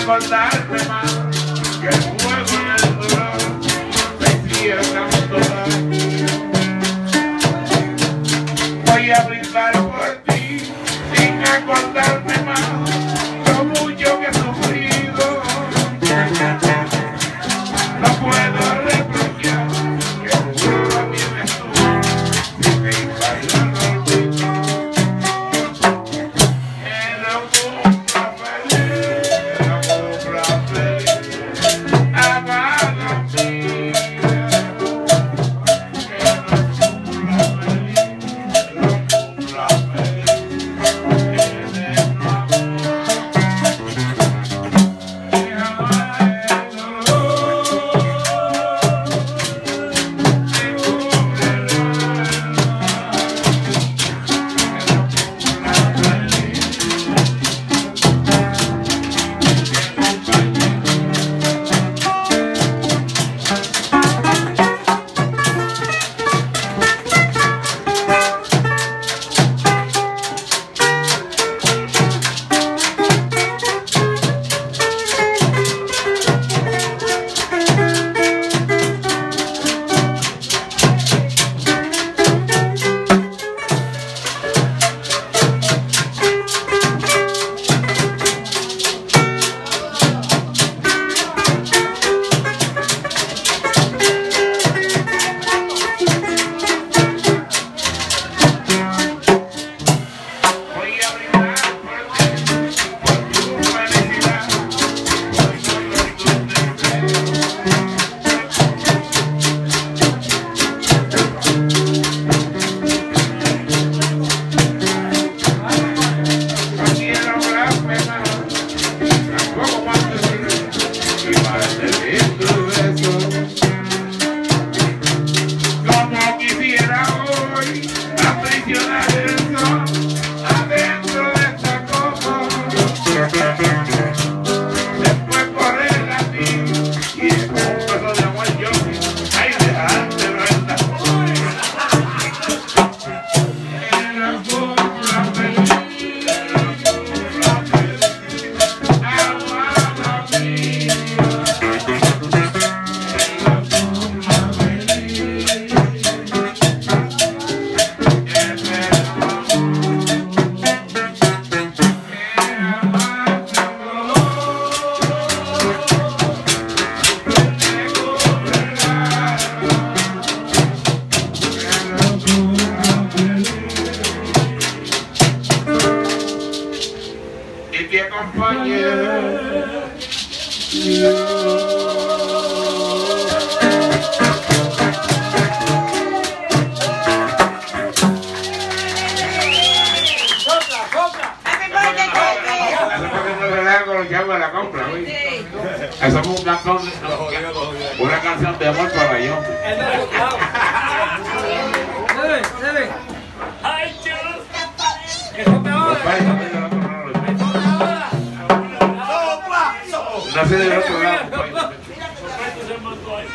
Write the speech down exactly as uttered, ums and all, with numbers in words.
acordarme más que el fuego y el dolor me hicieron todas. Voy a brindar por ti sin acordarme más lo mucho que he sufrido. No puedo reprochar que tú también estuvo sin me invadió el olvido. Era un feliz, era un feliz, amada mía. Que acompañe la compra, eso es un cantón, una canción de amor para yo. No sé del otro lado.